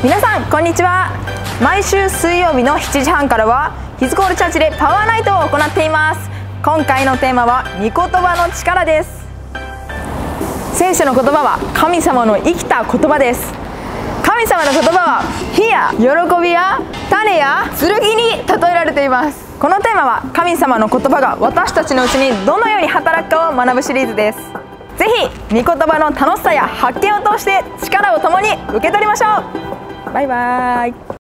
皆さんこんにちは。毎週水曜日の7時半からはヒズコールチャーチでパワーナイトを行っています。今回のテーマは御言葉の力です。聖書の言葉は神様の生きた言葉です。神様の言葉は火や喜びや種や剣に例えられています。このテーマは神様の言葉が私たちのうちにどのように働くかを学ぶシリーズです。ぜひ御言葉の楽しさや発見を通して力を共に受け取りましょう。バイバーイ。